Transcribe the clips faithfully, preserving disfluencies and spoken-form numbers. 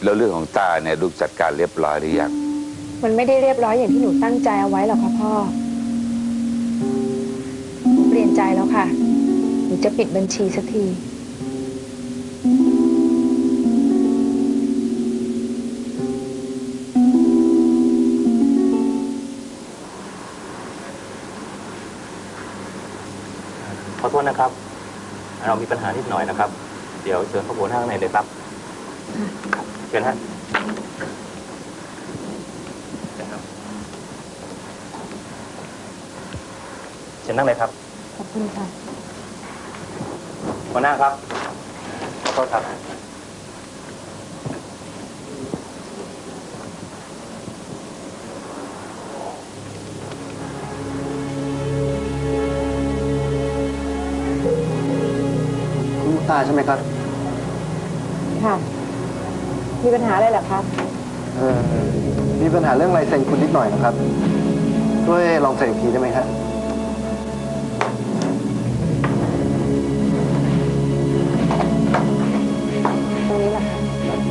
แล้วเรื่องของตาเนี่ยลูกจัดการเรียบร้อยหรือยังมันไม่ได้เรียบร้อยอย่างที่หนูตั้งใจเอาไว้หรอกค่ะพ่อหนูเปลี่ยนใจแล้วค่ะหนูจะปิดบัญชีสักทีขอโทษนะครับเรามีปัญหานิดหน่อยนะครับเดี๋ยวเชิญข้างบนข้างในเลยครับเชิญฮะเชิญนั่งเลยครับขอบคุณค่ะหัวหน้าครับขอโทษครับคุณตาใช่ไหมครับค่ะมีปัญหาอะไรเหรอครับเออมีปัญหาเรื่องลายเซ็นคุณนิดหน่อยนะครับช่วยลองเซ็นอีกทีได้ไหมครับตรงนี้แหละค่ะ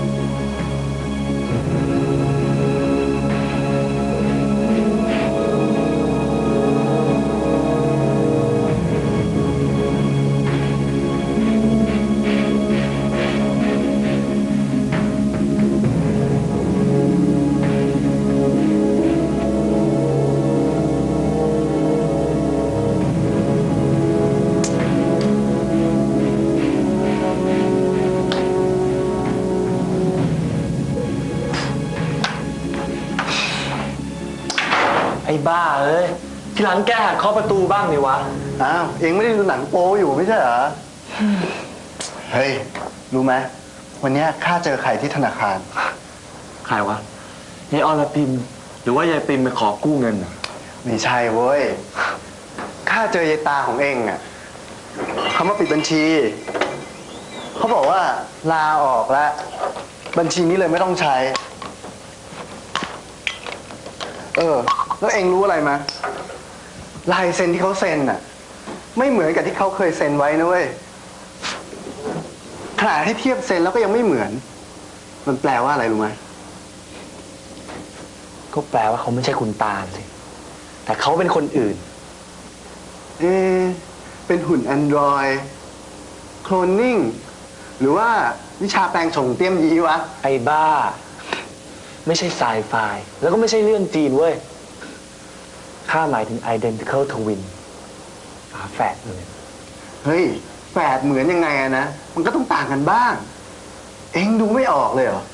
ไอ้บ้าเอ้ยที่หลังแกหัดเคาะประตูบ้างดิวะอ้าวเองไม่ได้ดูหนังโป๊อยู่ไม่ใช่เหรอเฮ้ยรู้ไหมวันนี้ข้าเจอใครที่ธนาคารใครวะยายอรพิมหรือว่ายายปิมไปขอกู้เงินไม่ใช่เว้ยข้าเจอยายตาของเองอ่ะเขามาปิดบัญชีเขาบอกว่าลาออกแล้วบัญชีนี้เลยไม่ต้องใช้เออแล้วเองรู้อะไรไหมลายเซ็นที่เขาเซ็นน่ะไม่เหมือนกับที่เขาเคยเซ็นไว้นะเว้ยขนาดให้เทียบเซ็นแล้วก็ยังไม่เหมือนมันแปลว่าอะไรรู้ไหมก็แปลว่าเขาไม่ใช่คุณตาสิแต่เขาเป็นคนอื่นเอเป็นหุ่นแอนดรอยโคลนนิ่งหรือว่าวิชาแปลงฉงเตี้ยมยีวะไอ้บ้าไม่ใช่ไซไฟแล้วก็ไม่ใช่เรื่องจีนเว้ยข้าหมายถึง identical twin ฝาแฝดเลยเฮ้ยแฝดเหมือนยังไงอะนะมันก็ต้องต่างกันบ้างเอ็งดูไม่ออกเลยเหรอ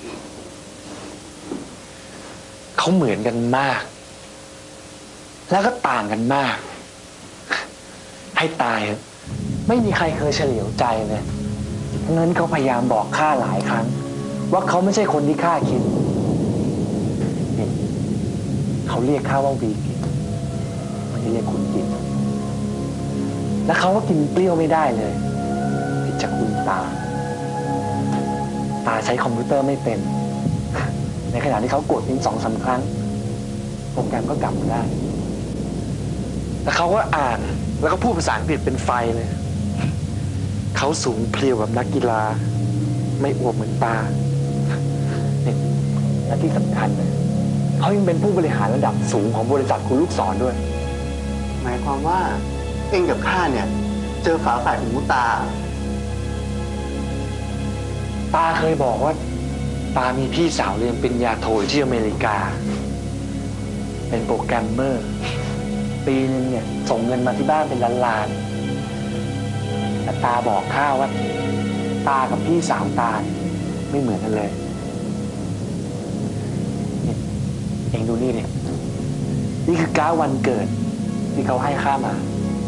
เขาเหมือนกันมากแล้วก็ต่างกันมากให้ตายไม่มีใครเคยเฉลียวใจเลยเพราะงั้นเขาพยายามบอกข้าหลายครั้งว่าเขาไม่ใช่คนที่ข้าคิดนี่เขาเรียกข้าว่าวีกิตไม่ได้เรียกคุณกิตแล้วเขาก็กินเปรี้ยวไม่ได้เลยผิดจากคุณตาตาใช้คอมพิวเตอร์ไม่เป็นในขณะที่เขากดนิ้วสองสามครั้งโปรแกรมก็กลับมาได้แต่เขาก็อ่านแล้วก็พูดภาษาอังกฤษเป็นไฟเลยเขาสูงเพลียวแบบนักกีฬาไม่อวบเหมือนตาเนี่ยและที่สำคัญเลยเขายังเป็นผู้บริหารระดับสูงของบริษัทคุณลูกศรด้วยหมายความว่าเองกับข้าเนี่ยเจอฝาแฝดของมุตาตาเคยบอกว่าตามีพี่สาวเรียนปริญญาโทที่อเมริกาเป็นโปรแกรมเมอร์ปีนึงเนี่ยส่งเงินมาที่บ้านเป็นล้านๆแต่ตาบอกข้าว่าตากับพี่สาวตาไม่เหมือนกันเลยเองดูนี่เนี่ยนี่คือการ์ดวันเกิดที่เขาให้ข้ามา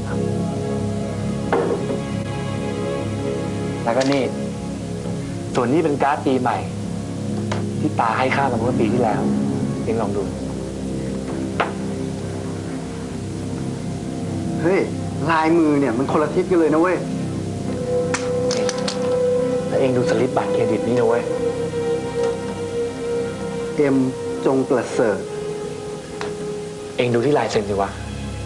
แล้วก็นี่ส่วนนี้เป็นการ์ดปีใหม่ที่ตาให้ข้ามาเมื่อปีที่แล้วเองลองดูเฮ้ยลายมือเนี่ยมันคนละทิศกันเลยนะเว้ยแล้วเองดูสลิปบัตรเครดิตนี่นะเว้ยเอ็มจงประเสริฐเองดูที่ลายเซ็นสิวะ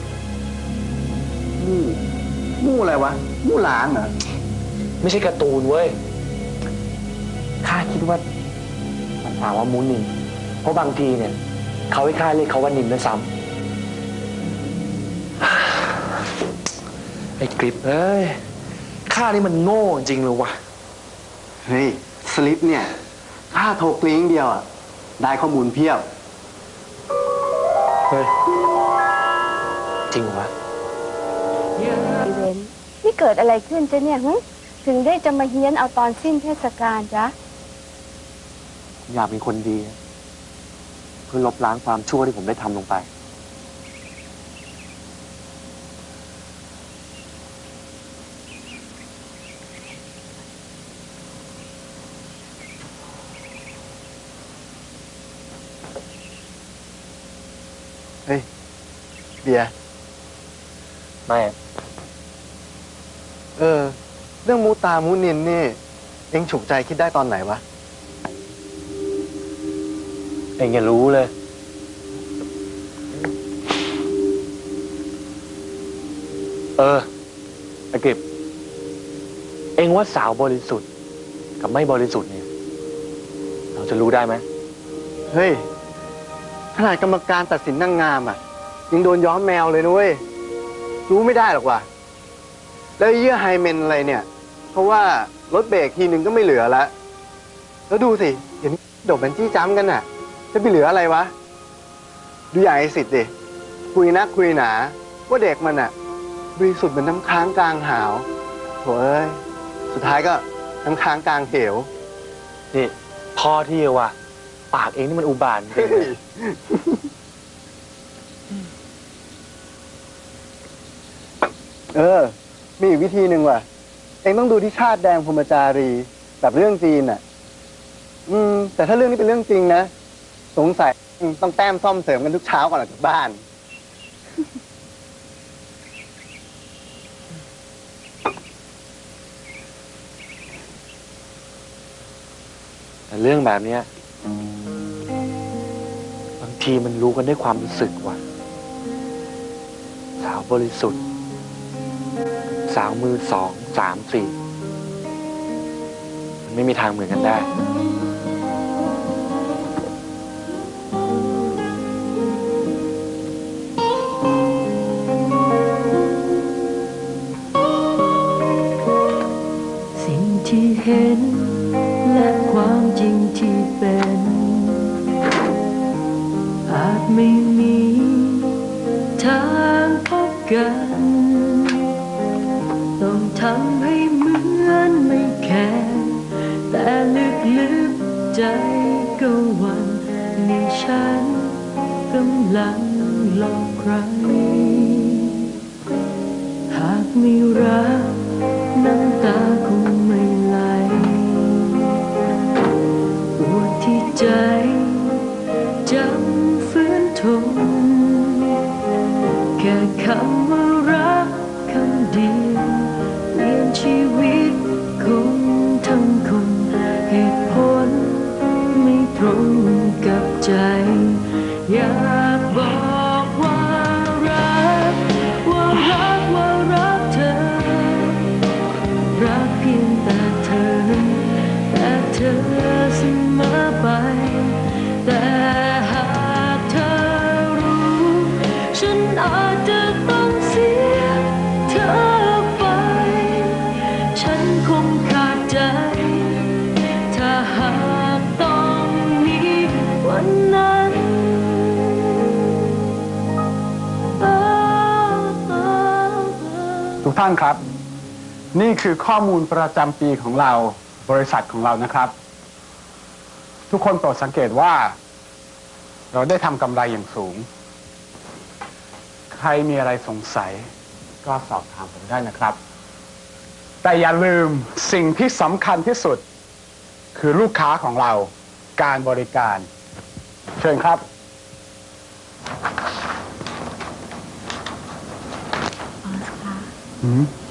มู่มู่อะไรวะมู่หลานเหรอไม่ใช่การ์ตูนเว้ยข้าคิดว่าถามว่ามูนินเพราะบางทีเนี่ยเขาให้ข้าเรียกเขาว่านินด้วยซ้ำไอ้กริปเอ้ยข้านี่มันโง่จริงเลยวะเฮ้ยสลิปเนี่ยค่าโทรกลิ้งเดียวอ่ะได้ข้อมูลเพียบเฮ้ยจริงวะอีเวนต์นี่เกิดอะไรขึ้นจ๊ะเนี่ยหึถึงได้จะมาเฮี้ยนเอาตอนสิ้นเทศกาลจ๊ะอยากเป็นคนดีเพื่อลบล้างความชั่วที่ผมได้ทำลงไปเฮ้ยเบียร์ไม่เออ เรื่องมูตามูนินนี่ เอ็งฉุกใจคิดได้ตอนไหนวะเองอย่ารู้เลยเออไอ้เก็บเองว่าสาวบริสุทธิ์กับไม่บริสุทธิ์เนี่ยเราจะรู้ได้ไหมเฮ้ย ขนาดกรรมการตัดสินนางงามอ่ะ ยังโดนย้อมแมวเลยนุ้ยรู้ไม่ได้หรอกว่ะแล้วเยื่อไฮเมนอะไรเนี่ย เพราะว่ารถเบรกทีนึงก็ไม่เหลือแล้วแล้วดูสิเดี๋ยวนี้โดดเป็นจี้จ้ำกันน่ะจะไปเหลืออะไรวะดูอย่างไอ้สิทธิ์ดิคุยนักคุยหนาว่าเด็กมันอ่ะบริสุทธิ์เหมือนน้ำค้างกลางหาวโถ่เอ้ยสุดท้ายก็น้ำค้างกลางเหวนี่พ่อที่ว่ะปากเองนี่มันอุบาทจริงเลยเออ มีอีกวิธีหนึ่งว่ะ เองต้องดูที่ชาติแดงพรหมจารีแบบเรื่องจีนอ่ะ อืม แต่ถ้าเรื่องนี้เป็นเรื่องจริงนะ สงสัยต้องแต้มซ่อมเสริมกันทุกเช้าก่อนออกจากบ้านแต่เรื่องแบบเนี้ยบางทีมันรู้กันด้วยความรู้สึกว่ะสาวบริสุทธิ์สาวมือสองสามสี่มันไม่มีทางเหมือนกันได้สิ่งที่เห็นและความจริงที่เป็นอาจไม่มีทางพบกันต้องทำให้เหมือนไม่แคร์แต่ลึกๆใจก็หวั่นนี่ฉันกำลังหลอกใครหากไม่รักน้ำตาคงไม่ไหลปวดที่ใจจำฝืนทนแค่คำว่ารักคำเดียวเปลี่ยนชีวิตคนทั้งคนเหตุผลไม่ตรงกับใจอยากบอกว่ารักว่ารักว่ารักเธอรักเพียงแต่เธอแต่เธอเสมอไปแต่หากเธอรู้ฉันอาจจะต้องเสียเธอไปฉันคงขาดใจถ้าหากต้องมีวันนั้นทุกท่านครับ นี่คือข้อมูลประจำปีของเราบริษัทของเรานะครับ ทุกคนโปรดสังเกตว่า เราได้ทำกำไรอย่างสูง ใครมีอะไรสงสัยก็สอบถามผมได้นะครับ แต่อย่าลืมสิ่งที่สำคัญที่สุด คือลูกค้าของเราการบริการ เชิญครับบอสคะหืม